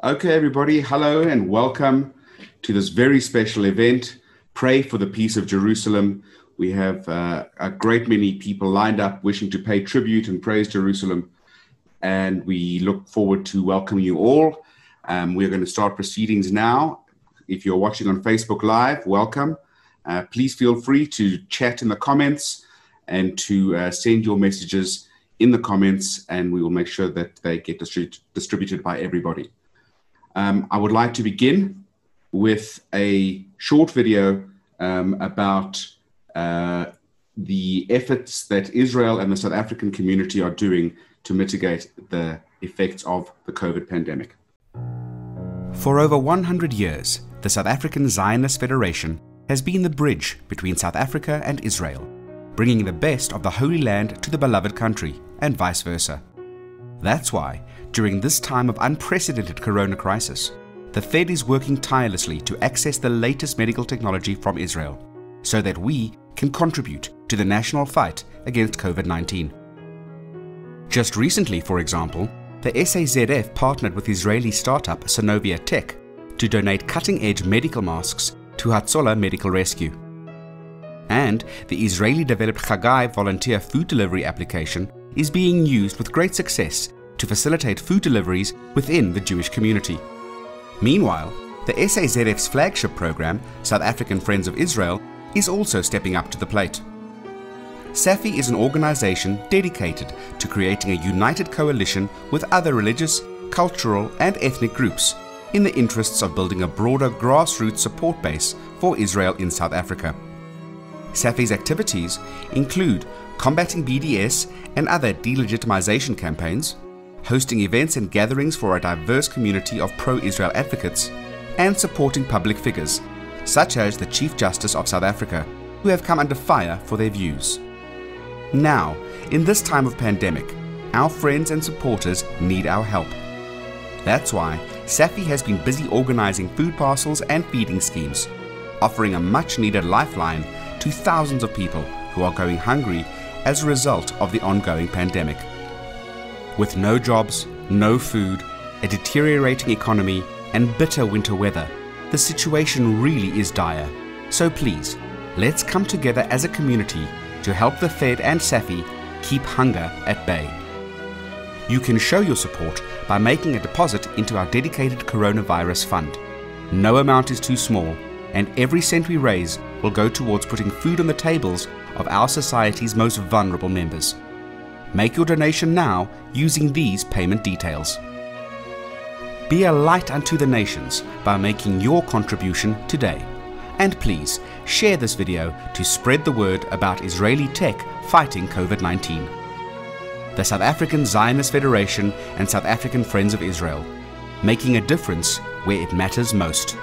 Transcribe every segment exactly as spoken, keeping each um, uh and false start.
Okay, everybody, hello and welcome to this very special event, Pray for the Peace of Jerusalem. We have uh, a great many people lined up wishing to pay tribute and praise Jerusalem, and we look forward to welcoming you all. Um, we're going to start proceedings now. If you're watching on Facebook Live, welcome. Uh, please feel free to chat in the comments and to uh, send your messages in the comments, and we will make sure that they get distrib- distributed by everybody. Um, I would like to begin with a short video um, about uh, the efforts that Israel and the South African community are doing to mitigate the effects of the COVID pandemic. For over one hundred years, the South African Zionist Federation has been the bridge between South Africa and Israel, bringing the best of the Holy Land to the beloved country, and vice versa. That's why, during this time of unprecedented corona crisis, the Fed is working tirelessly to access the latest medical technology from Israel, so that we can contribute to the national fight against COVID nineteen. Just recently, for example, the S A Z F partnered with Israeli startup Synovia Tech to donate cutting-edge medical masks to Hatzola Medical Rescue. And the Israeli-developed Chagai volunteer food delivery application is being used with great success to facilitate food deliveries within the Jewish community. Meanwhile, the S A Z F's flagship program, South African Friends of Israel, is also stepping up to the plate. SAFI is an organization dedicated to creating a united coalition with other religious, cultural, and ethnic groups in the interests of building a broader grassroots support base for Israel in South Africa. SAFI's activities include combating B D S and other delegitimization campaigns, hosting events and gatherings for a diverse community of pro-Israel advocates, and supporting public figures, such as the Chief Justice of South Africa, who have come under fire for their views. Now, in this time of pandemic, our friends and supporters need our help. That's why SAFI has been busy organizing food parcels and feeding schemes, offering a much-needed lifeline to thousands of people who are going hungry as a result of the ongoing pandemic. With no jobs, no food, a deteriorating economy, and bitter winter weather, the situation really is dire. So please, let's come together as a community to help the Fed and SAFI keep hunger at bay. You can show your support by making a deposit into our dedicated coronavirus fund. No amount is too small, and every cent we raise will go towards putting food on the tables of our society's most vulnerable members. Make your donation now using these payment details. Be a light unto the nations by making your contribution today. And please, share this video to spread the word about Israeli tech fighting COVID nineteen. The South African Zionist Federation and South African Friends of Israel, making a difference where it matters most.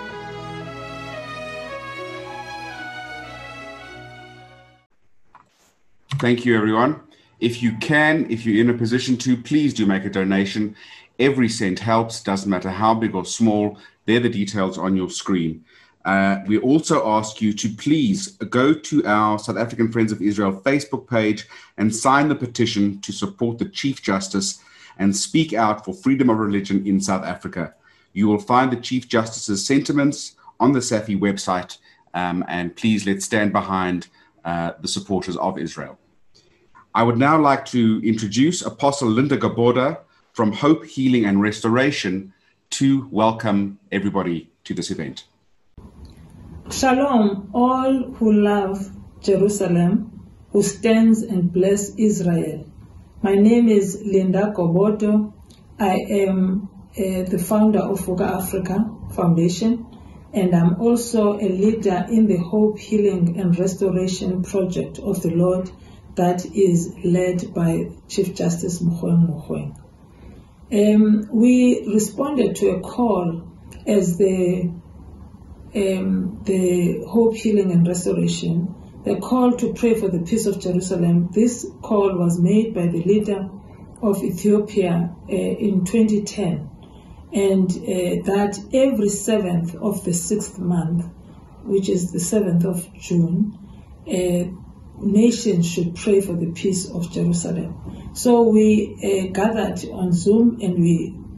Thank you, everyone. If you can, if you're in a position to, please do make a donation. Every cent helps, doesn't matter how big or small. They're the details on your screen. Uh, we also ask you to please go to our South African Friends of Israel Facebook page and sign the petition to support the Chief Justice and speak out for freedom of religion in South Africa. You will find the Chief Justice's sentiments on the SAFI website, um, and please let's stand behind uh, the supporters of Israel. I would now like to introduce Apostle Linda Gaboda from Hope, Healing and Restoration to welcome everybody to this event. Shalom, all who love Jerusalem, who stands and bless Israel. My name is Linda Gaboda. I am uh, the founder of Fuga Africa Foundation, and I'm also a leader in the Hope, Healing and Restoration project of the Lord that is led by Chief Justice Mogoeng Mogoeng. Um, we responded to a call as the um, the Hope, Healing and Restoration, the call to pray for the peace of Jerusalem. This call was made by the leader of Ethiopia uh, in twenty ten, and uh, that every seventh of the sixth month, which is the seventh of June, uh, nations should pray for the peace of Jerusalem. So we uh, gathered on Zoom and we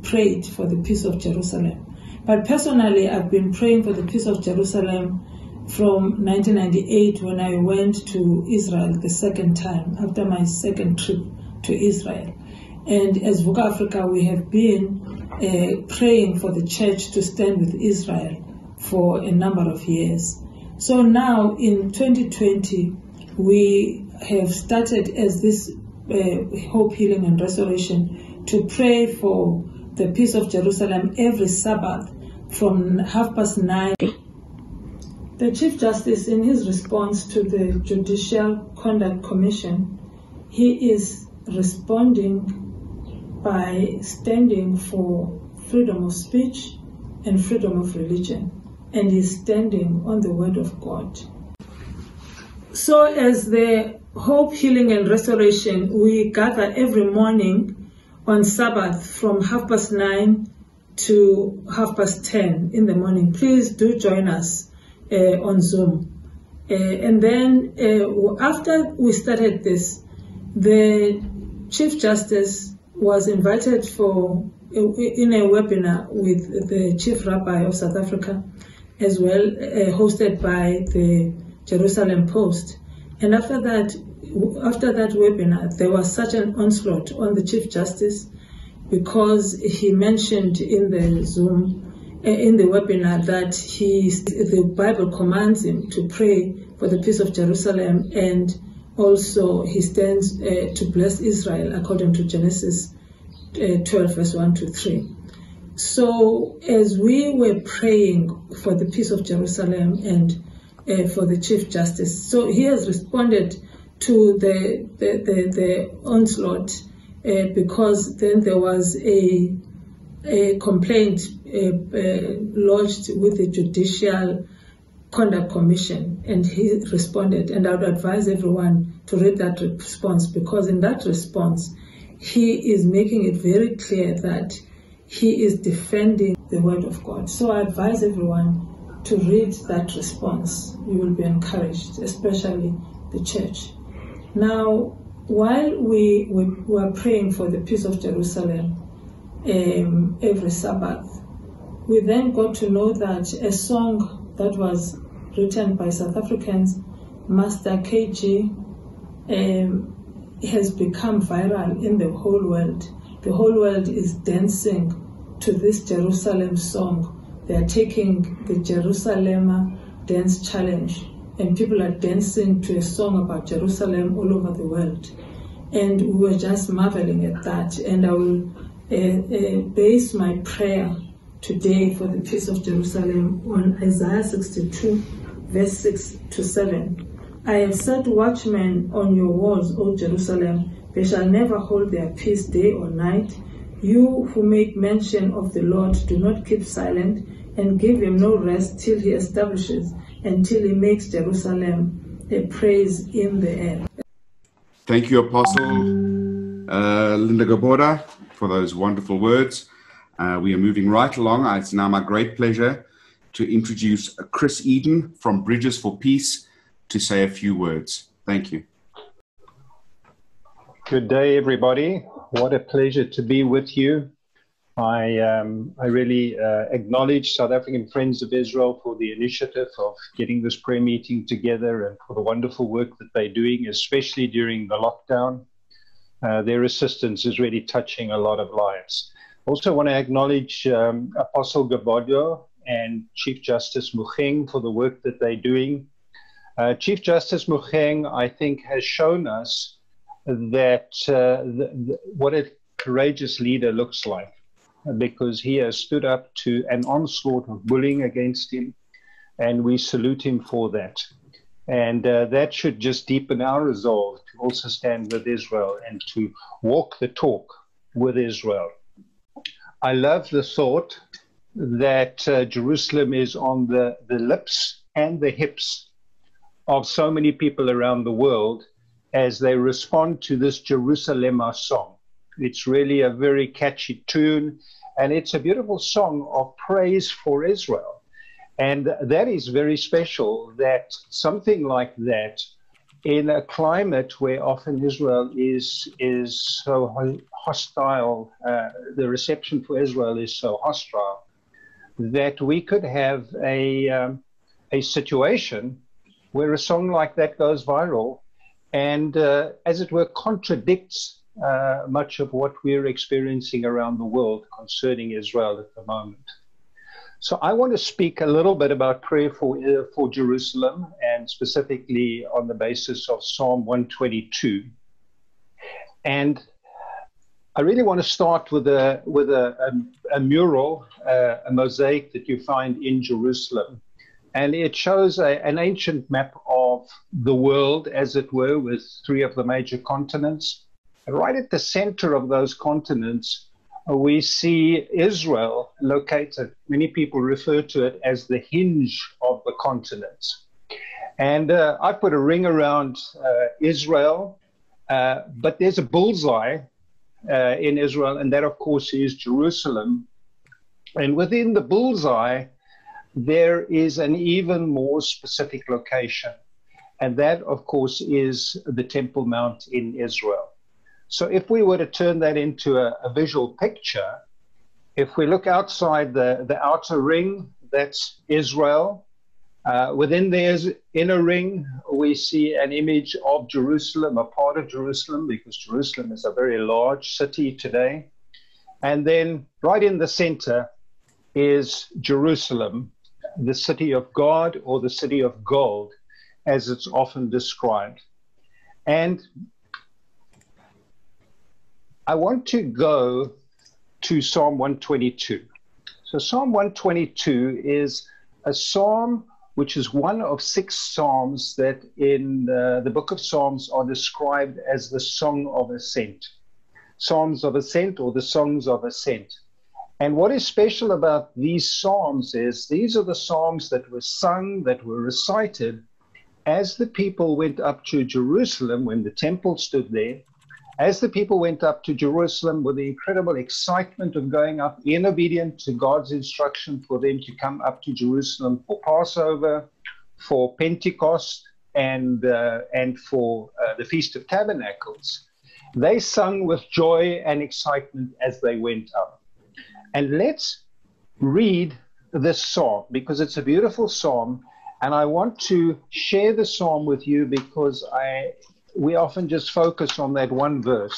prayed for the peace of Jerusalem. But personally, I've been praying for the peace of Jerusalem from nineteen ninety-eight, when I went to Israel the second time, after my second trip to Israel. And as Vuka Africa, we have been uh, praying for the church to stand with Israel for a number of years. So now in twenty twenty, we have started as this uh, Hope, Healing and Restoration to pray for the peace of Jerusalem every Sabbath from half past nine. The Chief Justice, in his response to the Judicial Conduct Commission, he is responding by standing for freedom of speech and freedom of religion, and is standing on the word of God. So as the Hope, Healing and Restoration, we gather every morning on Sabbath from half past nine to half past ten in the morning. Please do join us Uh, on Zoom. Uh, and then uh, after we started this, the Chief Justice was invited for uh, in a webinar with the Chief Rabbi of South Africa, as well, uh, hosted by the Jerusalem Post. And after that, after that webinar, there was such an onslaught on the Chief Justice, because he mentioned in the Zoom in the webinar that he, the Bible commands him to pray for the peace of Jerusalem, and also he stands uh, to bless Israel according to Genesis uh, twelve, verse one to three. So as we were praying for the peace of Jerusalem and uh, for the Chief Justice, so he has responded to the, the, the, the onslaught uh, because then there was a a complaint uh, uh, lodged with the Judicial Conduct Commission, and he responded. And I would advise everyone to read that response, because in that response, he is making it very clear that he is defending the word of God. So I advise everyone to read that response. You will be encouraged, especially the church. Now, while we, we were praying for the peace of Jerusalem, Um, every Sabbath, we then got to know that a song that was written by South Africans, Master K G, um, has become viral in the whole world. The whole world is dancing to this Jerusalem song. They are taking the Jerusalem Dance Challenge, and people are dancing to a song about Jerusalem all over the world. And we were just marveling at that. And I will Uh, uh, base my prayer today for the peace of Jerusalem on Isaiah sixty-two, verse six to seven. I have set watchmen on your walls, O Jerusalem. They shall never hold their peace day or night. You who make mention of the Lord, do not keep silent, and give him no rest till he establishes, until he makes Jerusalem a praise in the air. Thank you, Apostle uh, Linda Gabora, for those wonderful words. Uh, we are moving right along. It's now my great pleasure to introduce Chris Eden from Bridges for Peace to say a few words. Thank you. Good day, everybody. What a pleasure to be with you. I, um, I really uh, acknowledge South African Friends of Israel for the initiative of getting this prayer meeting together, and for the wonderful work that they're doing, especially during the lockdown. Uh, their assistance is really touching a lot of lives. Also want to acknowledge um, Apostle Gabodio and Chief Justice Mukheng for the work that they're doing. Uh, Chief Justice Mukheng, I think, has shown us that uh, the, the, what a courageous leader looks like, because he has stood up to an onslaught of bullying against him, and we salute him for that. And uh, that should just deepen our resolve to also stand with Israel and to walk the talk with Israel. I love the thought that uh, Jerusalem is on the, the lips and the hips of so many people around the world as they respond to this Jerusalem song. It's really a very catchy tune, and it's a beautiful song of praise for Israel. And that is very special, that something like that in a climate where often Israel is, is so hostile, uh, the reception for Israel is so hostile, that we could have a, um, a situation where a song like that goes viral and, uh, as it were, contradicts uh, much of what we're experiencing around the world concerning Israel at the moment. So I want to speak a little bit about prayer for, uh, for Jerusalem, and specifically on the basis of Psalm one twenty-two. And I really want to start with a, with a, a, a mural, uh, a mosaic that you find in Jerusalem. And it shows a, an ancient map of the world, as it were, with three of the major continents. And right at the center of those continents, we see Israel located. Many people refer to it as the hinge of the continents. And uh, I put a ring around uh, Israel, uh, but there's a bullseye uh, in Israel, and that, of course, is Jerusalem. And within the bullseye, there is an even more specific location. And that, of course, is the Temple Mount in Israel. So if we were to turn that into a, a visual picture, if we look outside the, the outer ring, that's Israel. Uh, within the inner ring, we see an image of Jerusalem, a part of Jerusalem, because Jerusalem is a very large city today. And then right in the center is Jerusalem, the city of God, or the city of gold, as it's often described. And I want to go to Psalm one twenty-two. So Psalm one twenty-two is a psalm which is one of six psalms that in the, the book of Psalms are described as the Song of Ascent. Psalms of Ascent, or the Songs of Ascent. And what is special about these psalms is these are the psalms that were sung, that were recited as the people went up to Jerusalem when the temple stood there. As the people went up to Jerusalem with the incredible excitement of going up in obedience to God's instruction for them to come up to Jerusalem for Passover, for Pentecost, and, uh, and for uh, the Feast of Tabernacles, they sung with joy and excitement as they went up. And let's read this psalm, because it's a beautiful psalm, and I want to share the psalm with you because I... we often just focus on that one verse.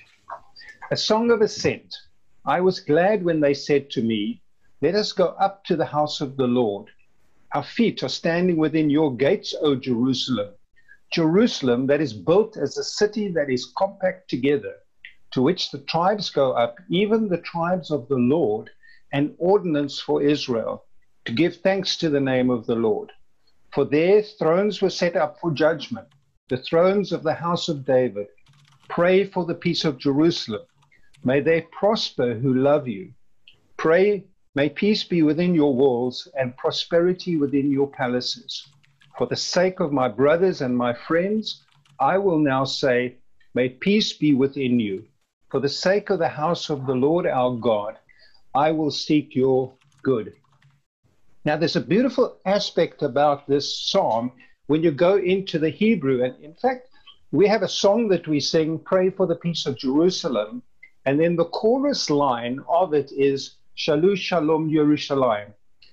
A song of ascent. I was glad when they said to me, let us go up to the house of the Lord. Our feet are standing within your gates, O Jerusalem. Jerusalem that is built as a city that is compact together, to which the tribes go up, even the tribes of the Lord, an ordinance for Israel, to give thanks to the name of the Lord. For their thrones were set up for judgment, the thrones of the house of David. Pray for the peace of Jerusalem. May they prosper who love you. Pray, may peace be within your walls and prosperity within your palaces. For the sake of my brothers and my friends, I will now say, may peace be within you. For the sake of the house of the Lord our God, I will seek your good. Now, there's a beautiful aspect about this psalm when you go into the Hebrew. And in fact, we have a song that we sing, Pray for the Peace of Jerusalem. And then the chorus line of it is, Shalu Shalom Yerushalayim.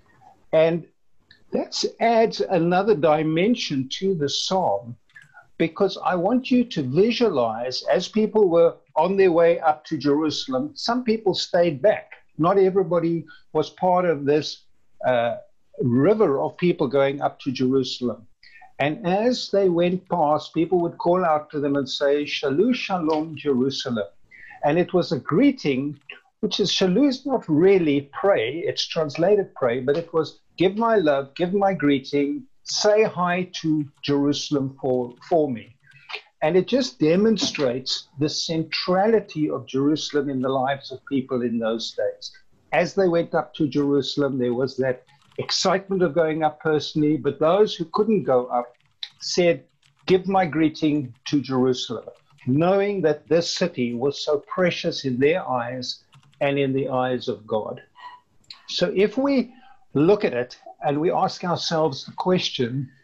And that adds another dimension to the psalm, because I want you to visualize, as people were on their way up to Jerusalem, some people stayed back. Not everybody was part of this uh, river of people going up to Jerusalem. And as they went past, people would call out to them and say, Shalu Shalom Jerusalem. And it was a greeting, which is, Shalu is not really pray, it's translated pray, but it was give my love, give my greeting, say hi to Jerusalem for, for me. And it just demonstrates the centrality of Jerusalem in the lives of people in those days. As they went up to Jerusalem, there was that excitement of going up personally, but those who couldn't go up said, give my greeting to Jerusalem, knowing that this city was so precious in their eyes and in the eyes of God. So if we look at it and we ask ourselves the question,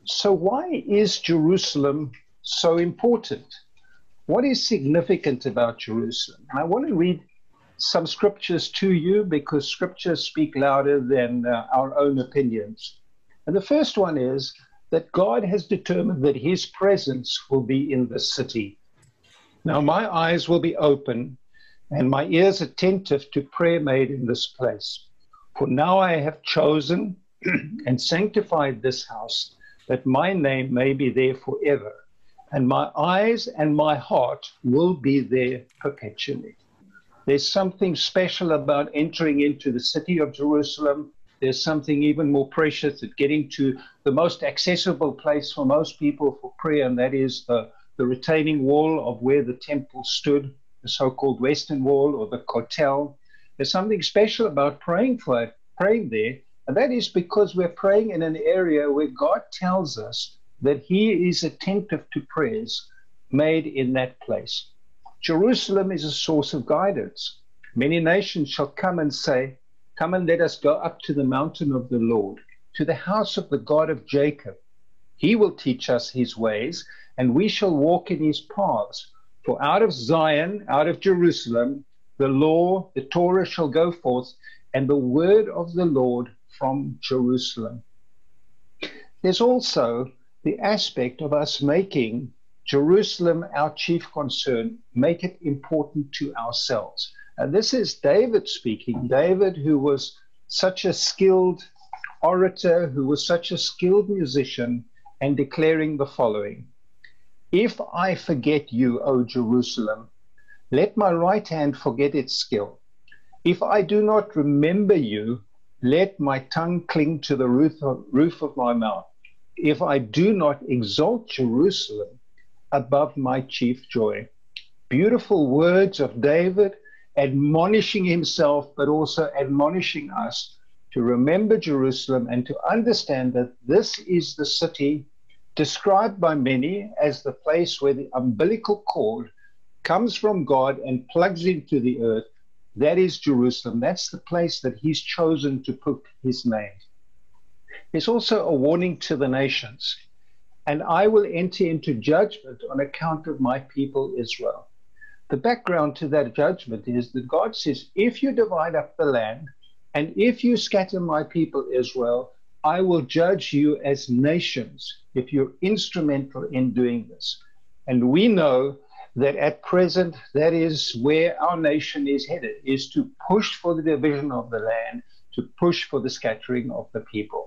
So why is Jerusalem so important? What is significant about Jerusalem? And I want to read some scriptures to you because scriptures speak louder than uh, our own opinions. And the first one is that God has determined that his presence will be in the city. Now my eyes will be open and my ears attentive to prayer made in this place. For now I have chosen and sanctified this house, that my name may be there forever, and my eyes and my heart will be there perpetually. There's something special about entering into the city of Jerusalem. There's something even more precious at getting to the most accessible place for most people for prayer, and that is the, the retaining wall of where the temple stood, the so-called Western Wall or the Kotel. There's something special about praying for praying there, and that is because we're praying in an area where God tells us that he is attentive to prayers made in that place. Jerusalem is a source of guidance. Many nations shall come and say, come and let us go up to the mountain of the Lord, to the house of the God of Jacob. He will teach us his ways, and we shall walk in his paths. For out of Zion, out of Jerusalem, the law, the Torah shall go forth, and the word of the Lord from Jerusalem. There's also the aspect of us making Jerusalem our chief concern, make it important to ourselves. And this is David speaking. David, who was such a skilled orator, who was such a skilled musician, and declaring the following: if I forget you, O Jerusalem, let my right hand forget its skill. If I do not remember you, let my tongue cling to the roof of, roof of my mouth. If I do not exalt Jerusalem above my chief joy. Beautiful words of David, admonishing himself, but also admonishing us to remember Jerusalem and to understand that this is the city described by many as the place where the umbilical cord comes from God and plugs into the earth. That is Jerusalem. That's the place that he's chosen to put his name. There's also a warning to the nations. And I will enter into judgment on account of my people Israel. The background to that judgment is that God says, if you divide up the land, and if you scatter my people Israel, I will judge you as nations if you're instrumental in doing this. And we know that at present, that is where our nation is headed, is to push for the division of the land, to push for the scattering of the people.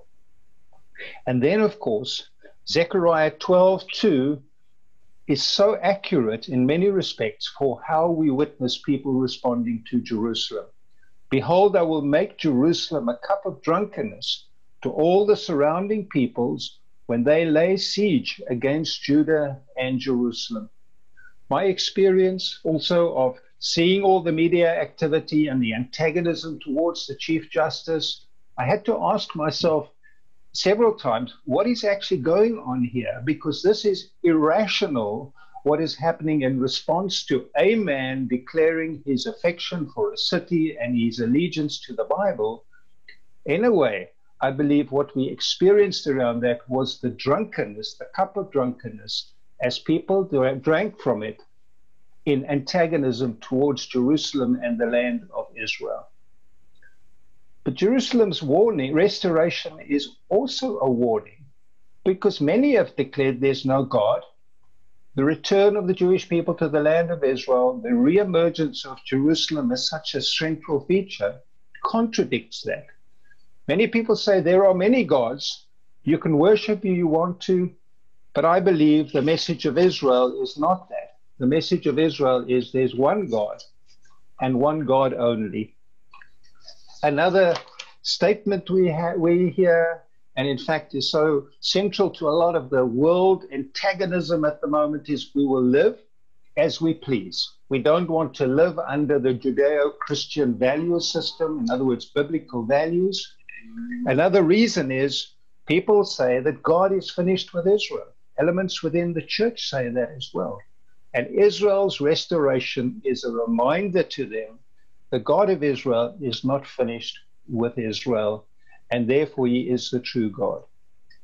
And then, of course, Zechariah twelve two is so accurate in many respects for how we witness people responding to Jerusalem. Behold, I will make Jerusalem a cup of drunkenness to all the surrounding peoples when they lay siege against Judah and Jerusalem. My experience also of seeing all the media activity and the antagonism towards the Chief Justice, I had to ask myself several times, what is actually going on here? Because this is irrational, what is happening in response to a man declaring his affection for a city and his allegiance to the Bible. In a way, I believe what we experienced around that was the drunkenness, the cup of drunkenness, as people drank from it in antagonism towards Jerusalem and the land of Israel. But Jerusalem's warning, restoration, is also a warning, because many have declared there's no God. The return of the Jewish people to the land of Israel, the reemergence of Jerusalem as such a central feature, contradicts that. Many people say there are many gods. You can worship who you want to, but I believe the message of Israel is not that. The message of Israel is there's one God and one God only. Another statement we, ha we hear, and in fact is so central to a lot of the world antagonism at the moment, is we will live as we please. We don't want to live under the Judeo-Christian value system, in other words, biblical values. Another reason is people say that God is finished with Israel. Elements within the church say that as well. And Israel's restoration is a reminder to them the God of Israel is not finished with Israel, and therefore he is the true God.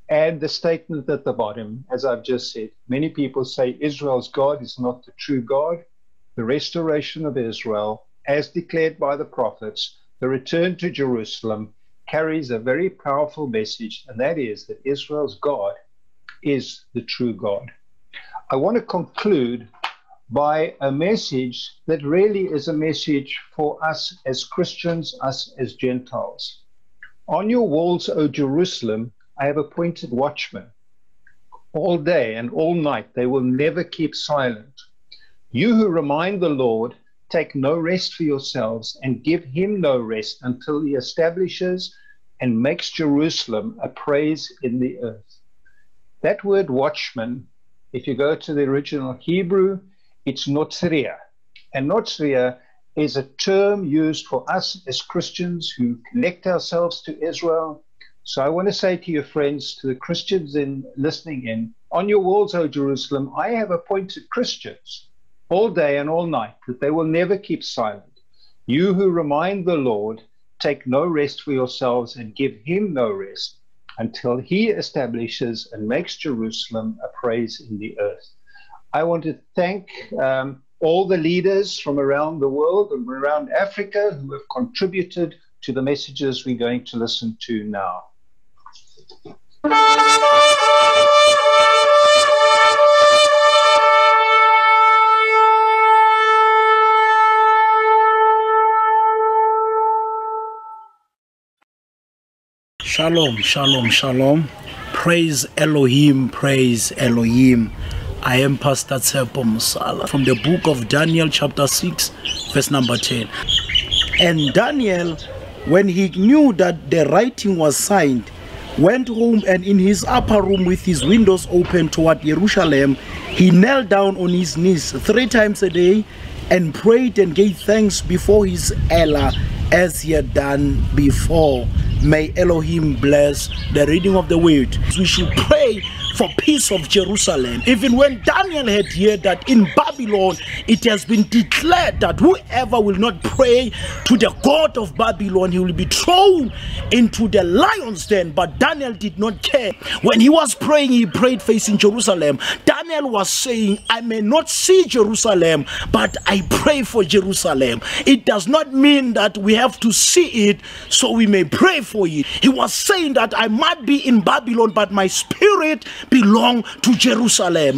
and the statement at the bottom, as I've just said. Many people say Israel's God is not the true God. The restoration of Israel, as declared by the prophets, the return to Jerusalem, carries a very powerful message, and that is that Israel's God is the true God. I want to conclude by a message that really is a message for us as Christians, us as Gentiles. On your walls, O Jerusalem, I have appointed watchmen. All day and all night they will never keep silent. You who remind the Lord, take no rest for yourselves and give him no rest until he establishes and makes Jerusalem a praise in the earth. That word watchman, if you go to the original Hebrew, it's notzria. And notzria is a term used for us as Christians who connect ourselves to Israel. So I want to say to your friends, to the Christians in listening in, on your walls, O Jerusalem, I have appointed Christians all day and all night, that they will never keep silent. You who remind the Lord, take no rest for yourselves and give him no rest until he establishes and makes Jerusalem a praise in the earth. I want to thank um, all the leaders from around the world and around Africa who have contributed to the messages we're going to listen to now. Shalom, shalom, shalom. Praise Elohim, praise Elohim. I am Pastor Tsepo Musala from the book of Daniel chapter six, verse number ten. And Daniel, when he knew that the writing was signed, went home, and in his upper room with his windows open toward Jerusalem, he knelt down on his knees three times a day and prayed and gave thanks before his Allah as he had done before. May Elohim bless the reading of the word. We should pray for peace of Jerusalem. Even when Daniel had heard that in Babylon it has been declared that whoever will not pray to the God of Babylon, he will be thrown into the lion's den. But Daniel did not care. When he was praying, he prayed facing Jerusalem. Daniel was saying, I may not see Jerusalem, but I pray for Jerusalem. It does not mean that we have to see it so we may pray for it. He was saying that I might be in Babylon, but my spirit belong to Jerusalem.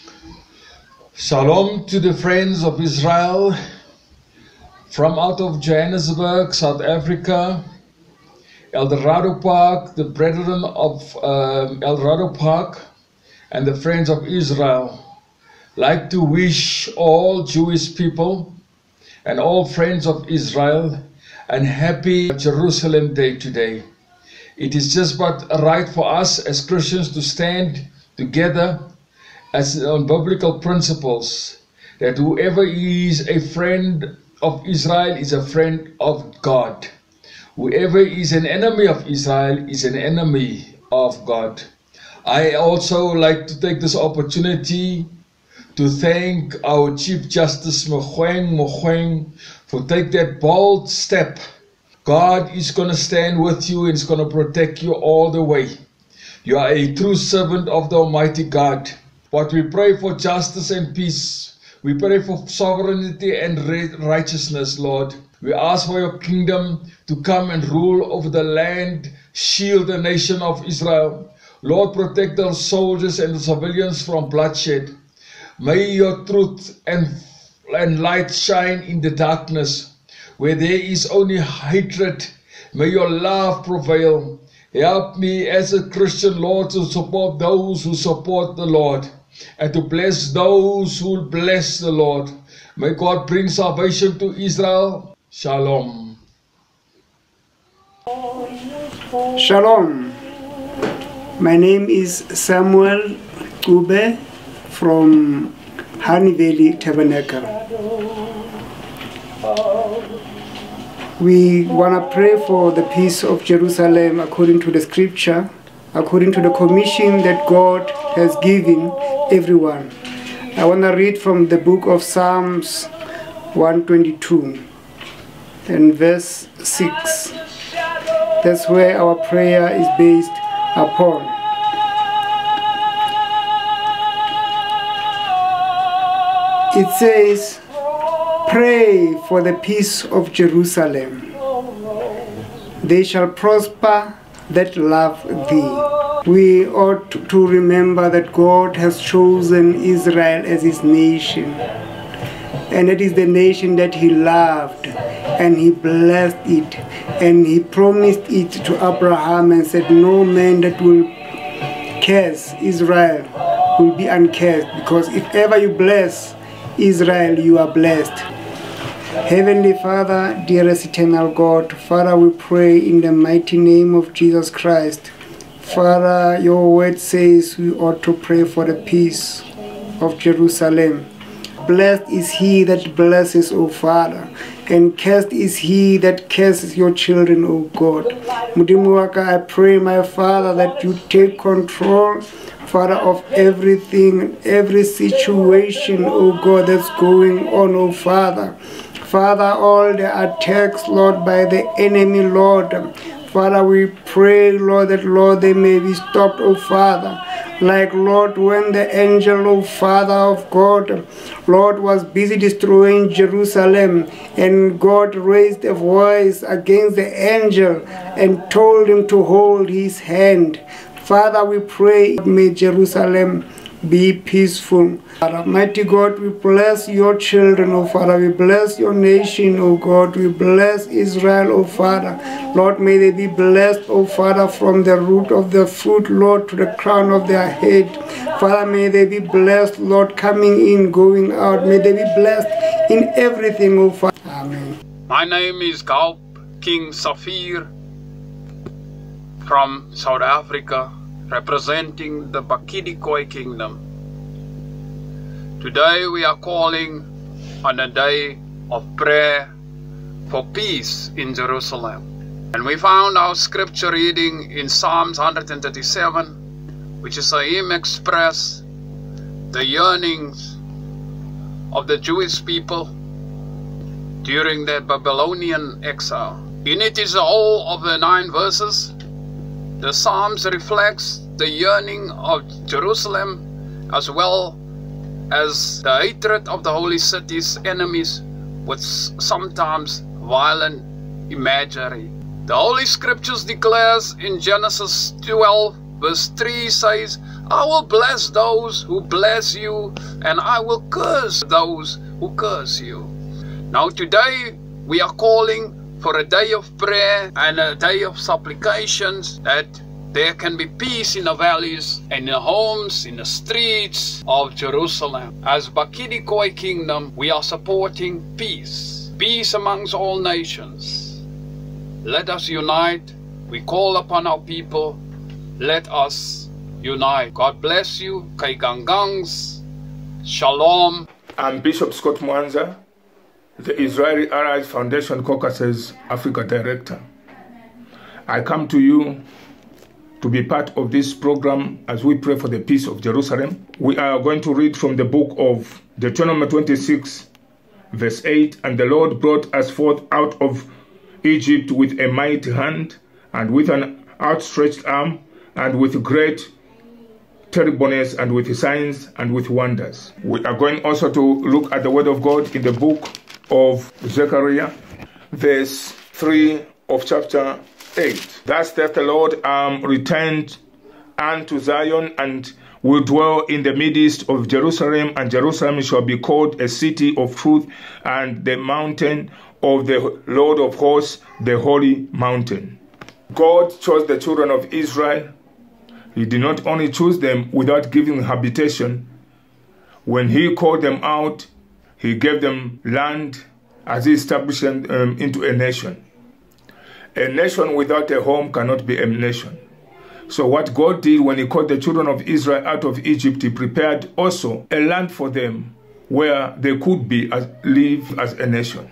Shalom to the friends of Israel from out of Johannesburg, South Africa, El Dorado Park, the brethren of um, El Dorado Park, and the friends of Israel. Like to wish all Jewish people and all friends of Israel a happy Jerusalem Day today. It is just but right for us as Christians to stand together as on biblical principles, that whoever is a friend of Israel is a friend of God. Whoever is an enemy of Israel is an enemy of God. I also like to take this opportunity to thank our Chief Justice Mogoeng Mogoeng for taking that bold step. God is going to stand with you and is going to protect you all the way. You are a true servant of the Almighty God. But we pray for justice and peace. We pray for sovereignty and righteousness, Lord. We ask for your kingdom to come and rule over the land, shield the nation of Israel. Lord, protect our soldiers and the civilians from bloodshed. May your truth and, and light shine in the darkness. Where there is only hatred, may your love prevail. Help me as a Christian, Lord, to support those who support the Lord, and to bless those who bless the Lord. May God bring salvation to Israel. Shalom. Shalom. My name is Samuel Kube from Honey Valley Tabernacle. We want to pray for the peace of Jerusalem according to the scripture, according to the commission that God has given everyone. I want to read from the book of Psalms one twenty-two and verse six. That's where our prayer is based upon. It says, pray for the peace of Jerusalem. They shall prosper that love thee. We ought to remember that God has chosen Israel as his nation. And it is the nation that he loved, and he blessed it, and he promised it to Abraham and said, no man that will curse Israel will be uncursed, because if ever you bless Israel, you are blessed. Heavenly Father, dearest eternal God, Father, we pray in the mighty name of Jesus Christ. Father, your word says we ought to pray for the peace of Jerusalem. Blessed is he that blesses, O Father, and cursed is he that curses your children, O God. Mudimuwaka, I pray, my Father, that you take control, Father, of everything, every situation, O God, that's going on, O Father. Father, all the attacks, Lord, by the enemy, Lord, Father, we pray, Lord, that, Lord, they may be stopped, O Father. Like, Lord, when the angel, O Father of God, Lord, was busy destroying Jerusalem, and God raised a voice against the angel and told him to hold his hand. Father, we pray, may Jerusalem be peaceful. Father, mighty God, we bless your children, O Father. We bless your nation, O God. We bless Israel, O Father. Lord, may they be blessed, O Father, from the root of their foot, Lord, to the crown of their head. Father, may they be blessed, Lord, coming in, going out. May they be blessed in everything, O Father. Amen. My name is Gaup King Safir from South Africa, representing the Bakidikoi Kingdom. Today we are calling on a day of prayer for peace in Jerusalem. And we found our scripture reading in Psalms one thirty-seven, which is a hymn express the yearnings of the Jewish people during their Babylonian exile. In it is all of the nine verses. The Psalms reflects the yearning of Jerusalem as well as the hatred of the holy city's enemies with sometimes violent imagery. The Holy Scriptures declares in Genesis twelve verse three says, I will bless those who bless you, and I will curse those who curse you. Now today we are calling for a day of prayer and a day of supplications that there can be peace in the valleys and in the homes, in the streets of Jerusalem. As Bakidikoi Kingdom, we are supporting peace. Peace amongst all nations. Let us unite. We call upon our people. Let us unite. God bless you. Kaigangangs. Shalom. I'm Bishop Scott Mwanza, the Israeli Allies Foundation Caucasus Africa Director. I come to you to be part of this program as we pray for the peace of Jerusalem. We are going to read from the book of Deuteronomy twenty-six, verse eight. And the Lord brought us forth out of Egypt with a mighty hand, and with an outstretched arm, and with great terribleness, and with signs, and with wonders. We are going also to look at the word of God in the book of Zechariah, verse three of chapter eight. Thus saith the Lord, I am returned unto Zion, and will dwell in the midst of Jerusalem, and Jerusalem shall be called a city of truth, and the mountain of the Lord of hosts, the holy mountain. God chose the children of Israel. He did not only choose them without giving habitation. When he called them out, he gave them land as he established them um, into a nation. A nation without a home cannot be a nation. So what God did when he called the children of Israel out of Egypt, he prepared also a land for them where they could be as, live as a nation.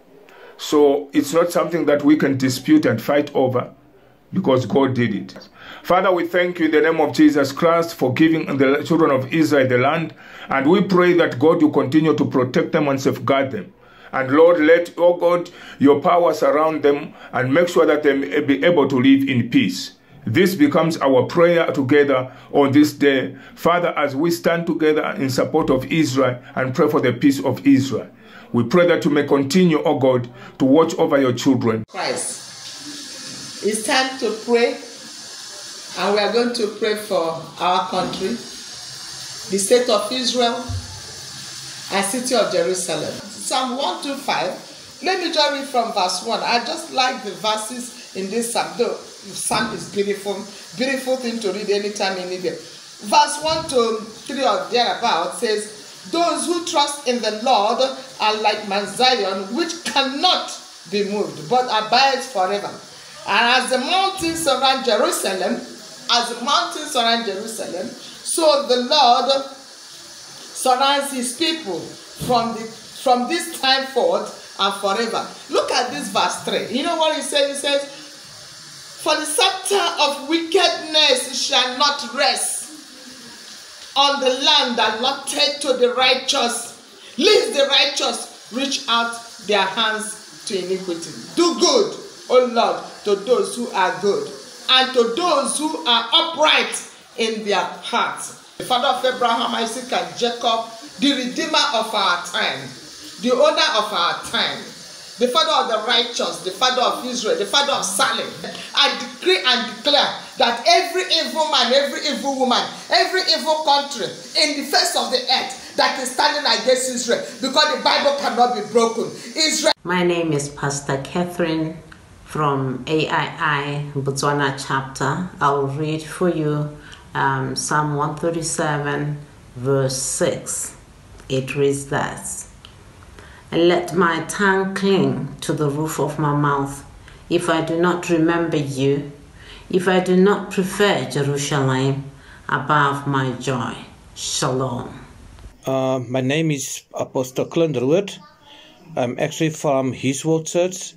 So it's not something that we can dispute and fight over, because God did it. Father, we thank you in the name of Jesus Christ for giving the children of Israel the land, and we pray that God will continue to protect them and safeguard them. And Lord, let, oh God, your power surround them and make sure that they may be able to live in peace. This becomes our prayer together on this day. Father, as we stand together in support of Israel and pray for the peace of Israel, we pray that you may continue, oh God, to watch over your children. Christ. It's time to pray, and we are going to pray for our country, the state of Israel, and city of Jerusalem. Psalm one twenty-five. Let me just read from verse one. I just like the verses in this psalm. The psalm is beautiful, beautiful thing to read anytime in India. Verse one to three or thereabout says, those who trust in the Lord are like Mount Zion, which cannot be moved, but abides forever. And as the mountains surround Jerusalem, as the mountains surround Jerusalem, so the Lord surrounds his people from the from this time forth and forever. Look at this verse three. You know what he says? He says, for the scepter of wickedness shall not rest on the land allotted to the righteous, lest the righteous reach out their hands to iniquity. Do good, O Lord, to those who are good, and to those who are upright in their hearts. The Father of Abraham, Isaac, and Jacob, the Redeemer of our time, the owner of our time, the Father of the righteous, the Father of Israel, the Father of Salem. I decree and declare that every evil man, every evil woman, every evil country in the face of the earth that is standing against Israel, because the Bible cannot be broken. Israel. My name is Pastor Catherine from A I I Botswana chapter. I will read for you um, Psalm one thirty-seven verse six. It reads thus. And let my tongue cling to the roof of my mouth, if I do not remember you, if I do not prefer Jerusalem above my joy. Shalom. Uh, my name is Apostle Clint Ruud. I'm actually from His World Church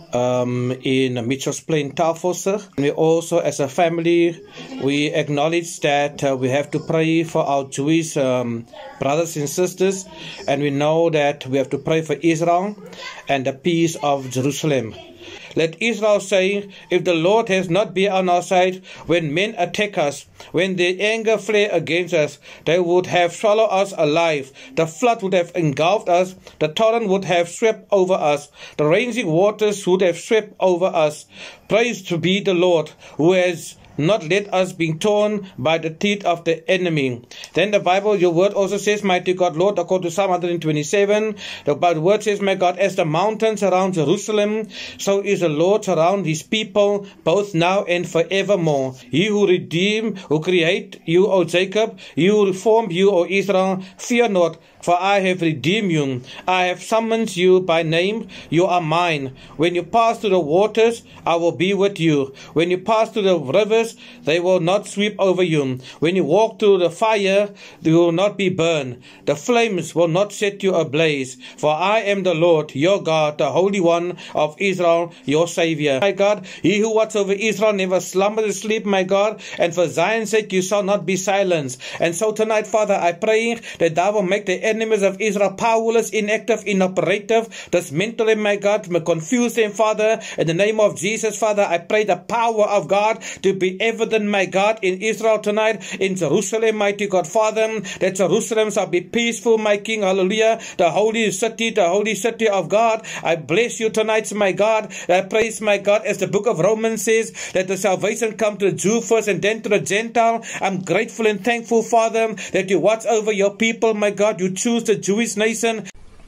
um, in Mitchells Plain, Tafelsig. We also, as a family, we acknowledge that uh, we have to pray for our Jewish um, brothers and sisters, and we know that we have to pray for Israel and the peace of Jerusalem. Let Israel say, if the Lord has not been on our side, when men attack us, when their anger flare against us, they would have swallowed us alive. The flood would have engulfed us. The torrent would have swept over us. The raging waters would have swept over us. Praise to be the Lord, who has not let us be torn by the teeth of the enemy. Then the Bible, your word also says, mighty God, Lord, according to Psalm one twenty-seven, the word says, my God, as the mountains around Jerusalem, so is the Lord around his people, both now and forevermore. He who redeemed, who create you, O Jacob, he who reformed you, O Israel, fear not, for I have redeemed you. I have summoned you by name. You are mine. When you pass through the waters, I will be with you. When you pass through the rivers, they will not sweep over you. When you walk through the fire, you will not be burned. The flames will not set you ablaze. For I am the Lord, your God, the Holy One of Israel, your Savior. My God, he who watches over Israel never slumbers or sleep, my God. And for Zion's sake, you shall not be silenced. And so tonight, Father, I pray that thou will make the enemies of Israel powerless, inactive, inoperative, dismantle, my God, may confuse them, Father. In the name of Jesus, Father, I pray the power of God to be evident, my God, in Israel tonight, in Jerusalem, mighty God, Father, that Jerusalem shall be peaceful, my King, hallelujah, the holy city, the holy city of God. I bless you tonight, my God. I praise, my God, as the book of Romans says, that the salvation come to the Jew first and then to the Gentile. I'm grateful and thankful, Father, that you watch over your people, my God. You choose the Jewish nation.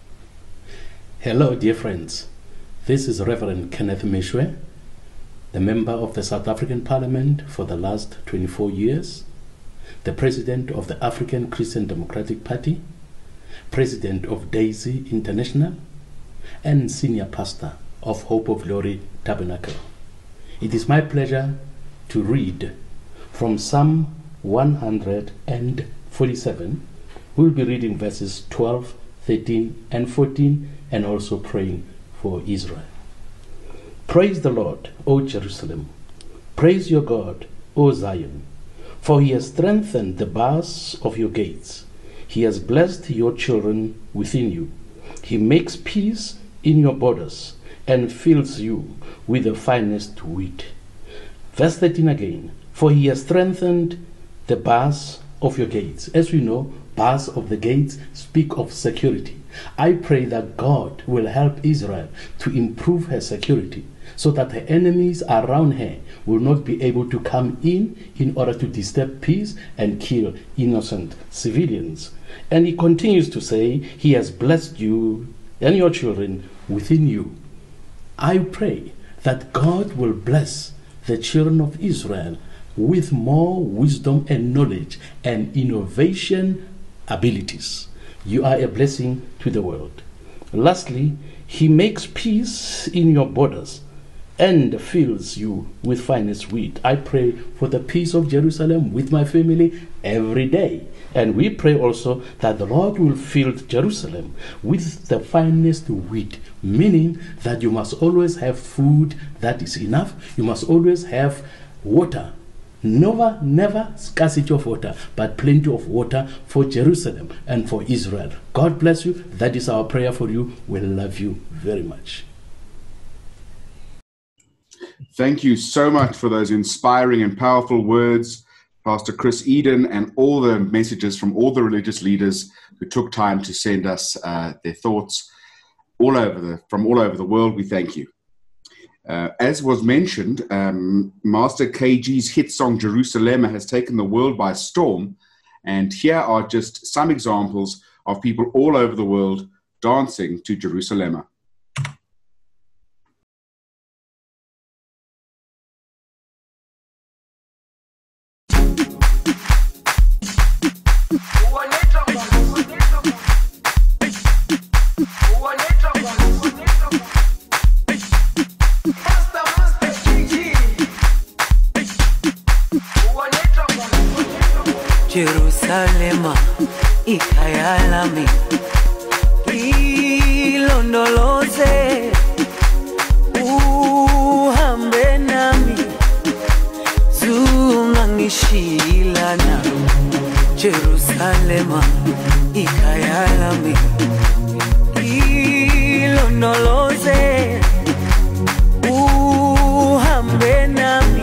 Hello, dear friends. This is Reverend Kenneth Mishwe, the member of the South African Parliament for the last twenty-four years, the president of the African Christian Democratic Party, president of Daisy International, and senior pastor of Hope of Glory Tabernacle. It is my pleasure to read from Psalm one hundred forty-seven. We'll be reading verses twelve, thirteen, and fourteen, and also praying for Israel. Praise the Lord, O Jerusalem. Praise your God, O Zion. For he has strengthened the bars of your gates. He has blessed your children within you. He makes peace in your borders and fills you with the finest wheat. Verse thirteen again. For he has strengthened the bars of your gates. As we know, bars of the gates speak of security. I pray that God will help Israel to improve her security, so that her enemies around her will not be able to come in in order to disturb peace and kill innocent civilians. And he continues to say, he has blessed you and your children within you. I pray that God will bless the children of Israel with more wisdom and knowledge and innovation abilities. You are a blessing to the world. Lastly, he makes peace in your borders and fills you with finest wheat. I pray for the peace of Jerusalem with my family every day. And we pray also that the Lord will fill Jerusalem with the finest wheat, meaning that you must always have food that is enough. You must always have water. Never, never scarcity of water, but plenty of water for Jerusalem and for Israel. God bless you. That is our prayer for you. We love you very much. Thank you so much for those inspiring and powerful words, Pastor Chris Eden, and all the messages from all the religious leaders who took time to send us uh, their thoughts all over the, from all over the world. We thank you. Uh, as was mentioned, um, Master K G's hit song Jerusalem has taken the world by storm, and here are just some examples of people all over the world dancing to Jerusalem. Jerusalema ikhaya lami ilondoloze uhambe nami zungangishilana Jerusalema ikhaya lami ilondoloze uhambe nami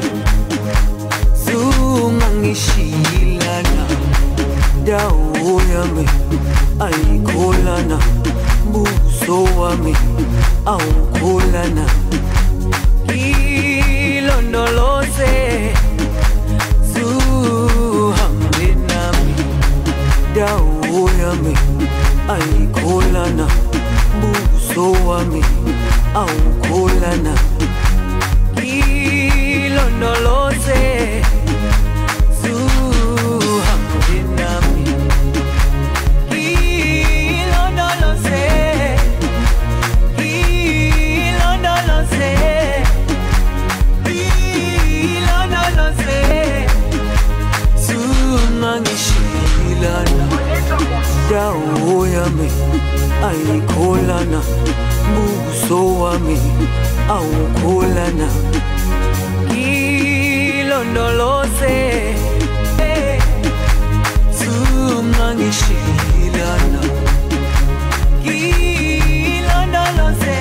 zungangishilana dawo yami ayikholana buso wami awukholana ilondoloze zuhambe nami dawo yami ayikholana buso wami awukholana ilondoloze dawo yami ayikholana buso wami awukholana ilondoloze zungangishilana ilondoloze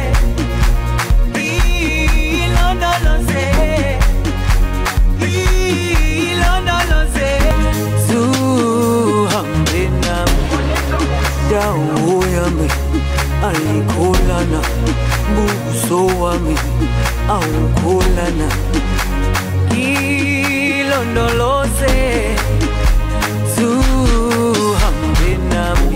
ilondoloze ilondoloze zuhambe dawo yami ayikholana buso wami awukholana ilondoloze zuhambe nami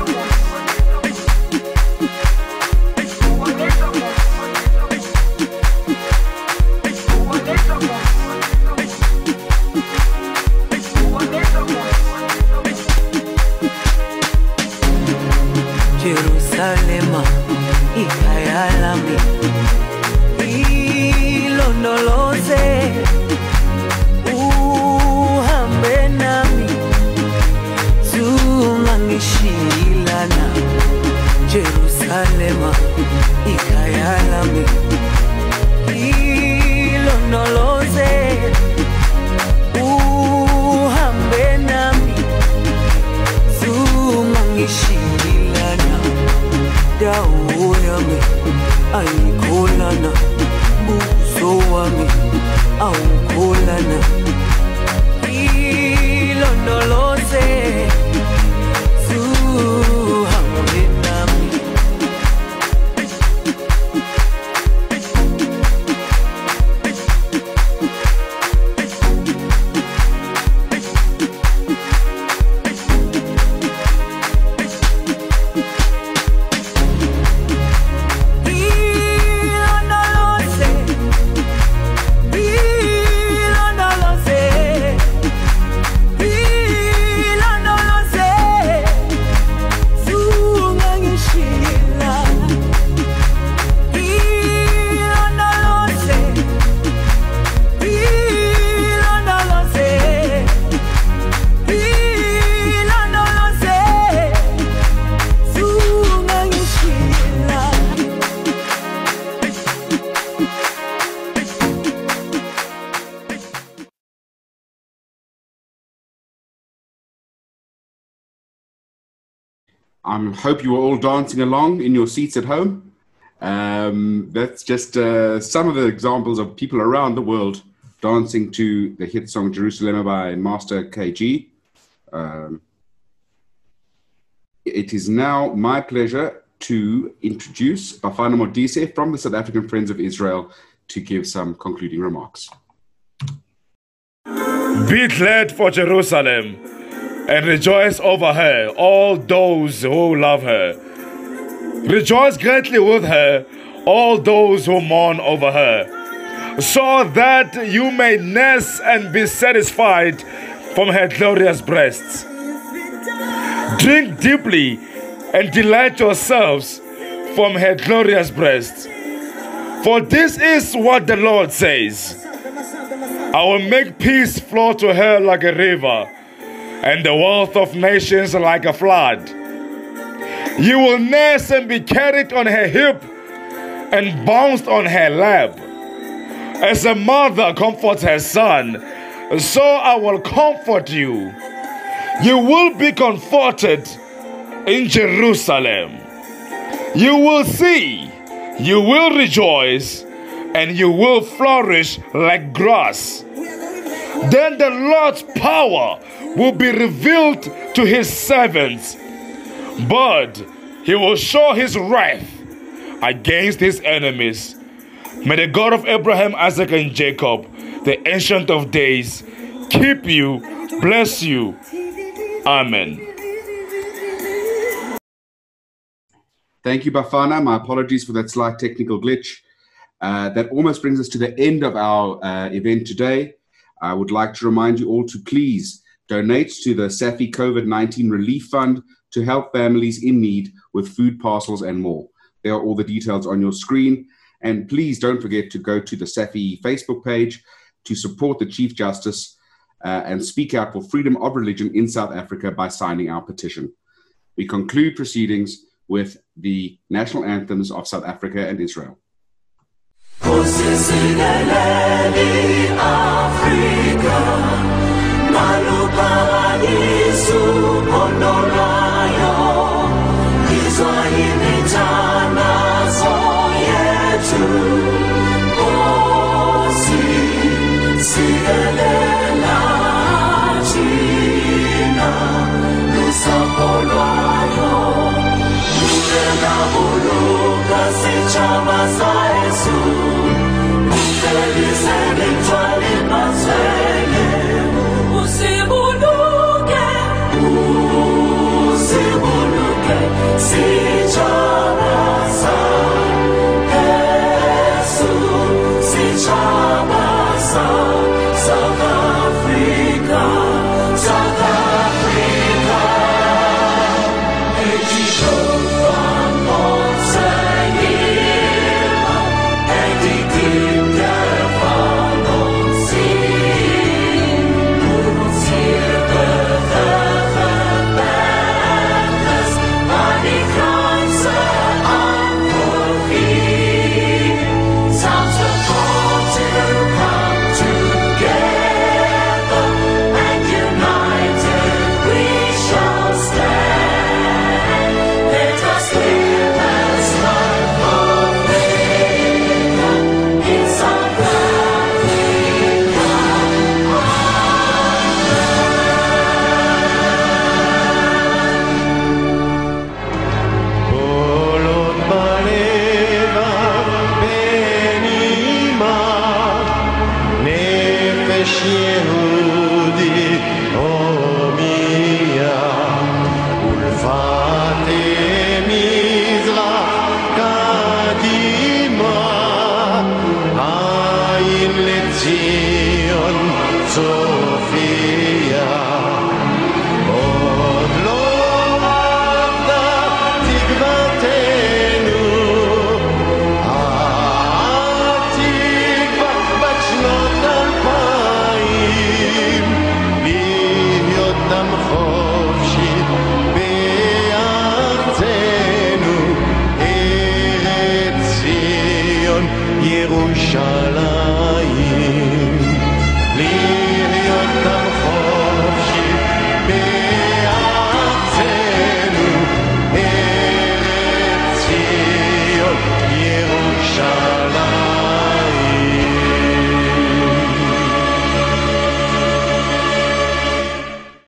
Jerusalema ikhaya lami ilondoloze uhambe nami zungangishilana Jerusalema ikhaya lami ilondoloze uhambe nami zungangishilana dawo yami ayikholana buso wami awukholana ilondoloze zuhambe nami I hope you were all dancing along in your seats at home. Um, that's just uh, some of the examples of people around the world dancing to the hit song Jerusalem by Master K G. Um, it is now my pleasure to introduce Bafana Modise from the South African Friends of Israel to give some concluding remarks. Be glad for Jerusalem and rejoice over her, all those who love her. Rejoice greatly with her, all those who mourn over her, so that you may nurse and be satisfied from her glorious breasts. Drink deeply and delight yourselves from her glorious breasts. For this is what the Lord says: I will make peace flow to her like a river, and the wealth of nations like a flood. You will nurse and be carried on her hip and bounced on her lap. As a mother comforts her son, so I will comfort you. You will be comforted in Jerusalem. You will see, you will rejoice, and you will flourish like grass. Then the Lord's power will be revealed to his servants, but he will show his wrath against his enemies. May the God of Abraham, Isaac, and Jacob, the Ancient of Days, keep you, bless you. Amen. Thank you, Bafana. My apologies for that slight technical glitch. Uh, that almost brings us to the end of our uh, event today. I would like to remind you all to please donate to the SAFI COVID nineteen Relief Fund to help families in need with food parcels and more. There are all the details on your screen. And please don't forget to go to the SAFI Facebook page to support the Chief Justice uh, and speak out for freedom of religion in South Africa by signing our petition. We conclude proceedings with the national anthems of South Africa and Israel. South Africa, יש יהודי הומיה ולפתי מזרח קדימה עין לציון צור